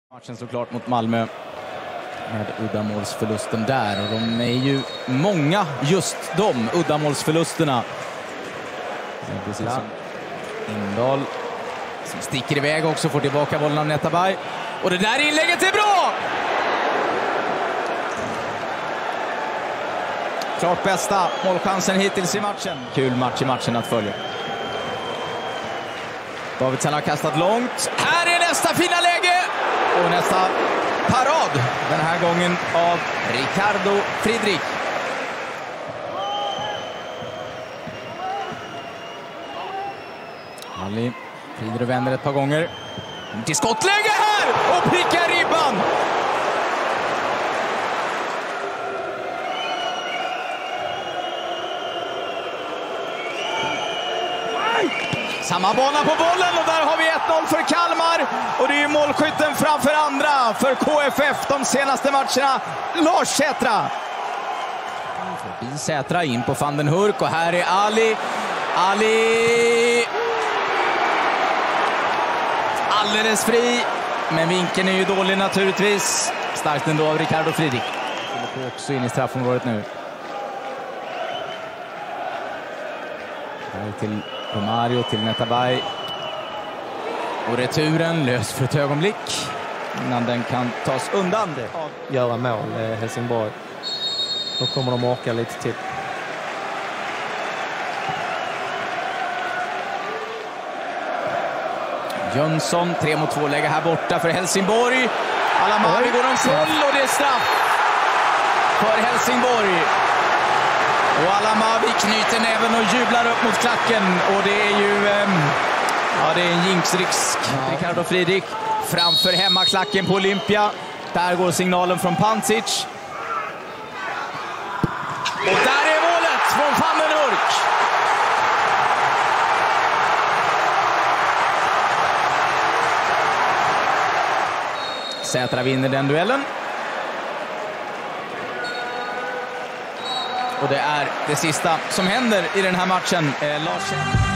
Matchen såklart mot Malmö med uddamålsförlusten där, och de är ju många, just de uddamålsförlusterna. Precis som Indal som sticker iväg också, får tillbaka bollen av Netabay. Och det där inlägget är bra! Klart bästa målchansen hittills i matchen. Kul match i matchen att följa. Davidsson har kastat långt. Här är nästa fina läge! Och nästa parad, den här gången av Ricardo Friedrich. Ali vrider och vänder ett par gånger. Till skottläge här! Och prickar ribban! Samma bana på bollen, och där har vi 1-0 för Kalmar. Och det är ju målskytten framför andra för KFF de senaste matcherna, Lars Sätra. Förbi Sätra in på van den Hurk, och här är Ali. Ali alldeles fri, men vinkeln är ju dålig naturligtvis. Starkt ändå av Ricardo Friedrich. Och också in i straffområdet nu. Här till Romario, till Netabay. Och returen lös för ett ögonblick innan den kan tas undan. Göra mål Helsingborg. Då kommer de orka lite till. Jönsson, 3-2-läge här borta för Helsingborg. Alamavi går omkull, och det är straff för Helsingborg. Och Alamavi knyter näven och jublar upp mot klacken. Och det är ju det är en jinxrisk. Ricardo Friedrich framför hemmaklacken på Olympia. Där går signalen från Pancic. Och där är målet från van den Hurk. Sätra vinner den duellen. Och det är det sista som händer i den här matchen. Lars